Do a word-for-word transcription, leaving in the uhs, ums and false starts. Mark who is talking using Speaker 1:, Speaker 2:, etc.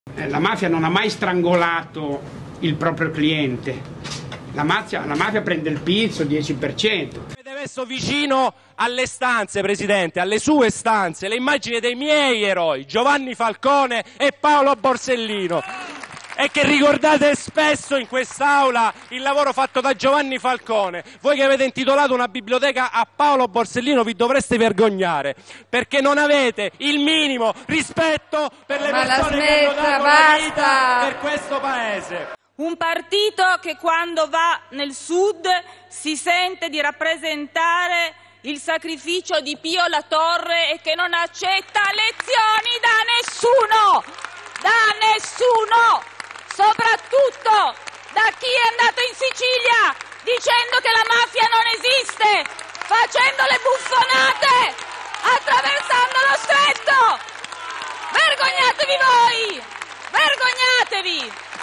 Speaker 1: La mafia non ha mai strangolato il proprio cliente. La mafia, la mafia prende il pizzo, dieci per cento.
Speaker 2: Avete messo vicino alle stanze, Presidente, alle sue stanze, le immagini dei miei eroi, Giovanni Falcone e Paolo Borsellino. E che ricordate spesso in quest'Aula il lavoro fatto da Giovanni Falcone. Voi che avete intitolato una biblioteca a Paolo Borsellino vi dovreste vergognare, perché non avete il minimo rispetto per le
Speaker 3: Ma
Speaker 2: persone
Speaker 3: la
Speaker 2: che hanno
Speaker 3: smetta,
Speaker 2: dato
Speaker 3: basta.
Speaker 2: la vita per questo Paese.
Speaker 4: Un partito che quando va nel Sud si sente di rappresentare il sacrificio di Pio La Torre e che non accetta lezioni da nessuno, da nessuno, soprattutto da chi è andato in Sicilia dicendo che la mafia non esiste, facendo le buffonate, attraversando lo stretto. Vergognatevi voi, vergognatevi!